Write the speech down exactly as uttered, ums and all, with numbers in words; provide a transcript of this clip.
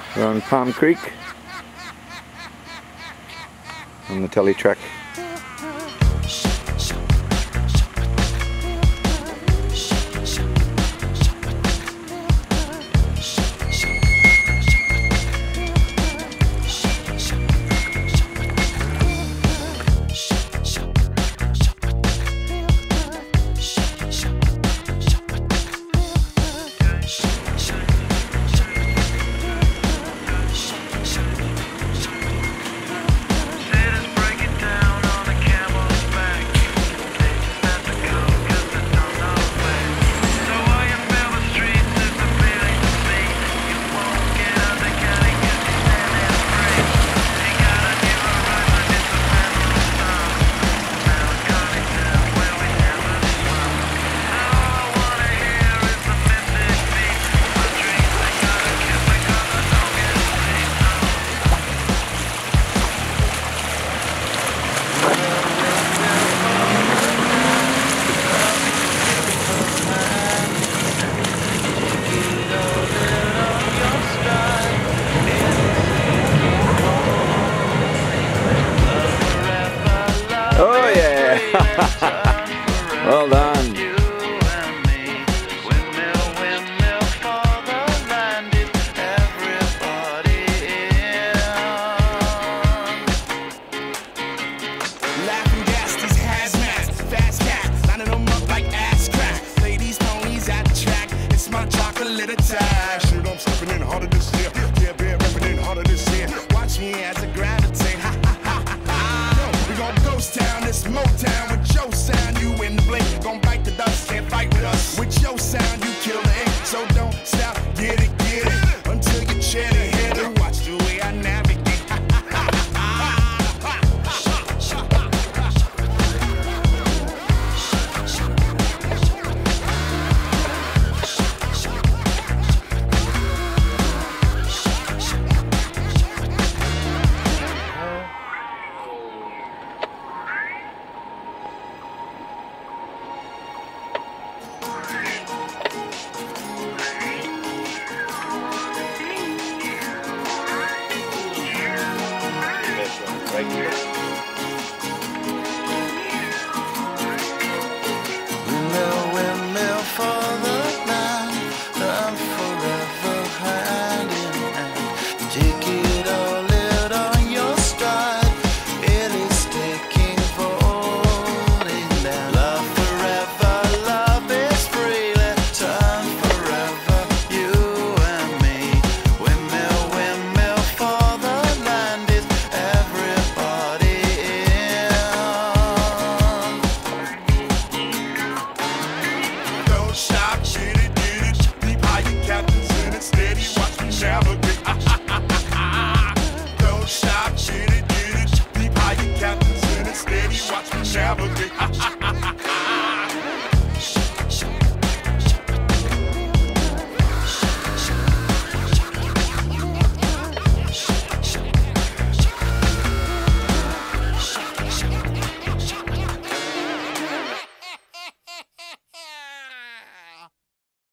We're on Palm Creek on the Tele track. Oh yeah! Well done. Laughing gas, these hazmats, fast cats, lining them up like ass crack. Ladies, ponies at the track, it's my chocolate attack. Shit, I'm stepping in harder this year. Yeah, bear repping in harder this year. Watch me as I gravitate. Ha ha ha ha ha. We gon' ghost town, this Motown with your sound. You in the blink, gon' bite the dust, can't fight with us. With your sound, you kill the ink, so don't stop. Get it, get it, until you chin it, hit it. Watch the way I navigate. Windmill, windmill for the land, I'm forever hand in hand. Take it all out on your stride, it is taking falling down. Love forever, love is free, let turn forever, you and me. Windmill, windmill for the land, is everybody in? Don't stop, get it, get it. Deep high, your captain's in it, steady. Watch me navigate. Don't stop, get it, get it. Deep high, your captain's in it, steady. Watch me navigate.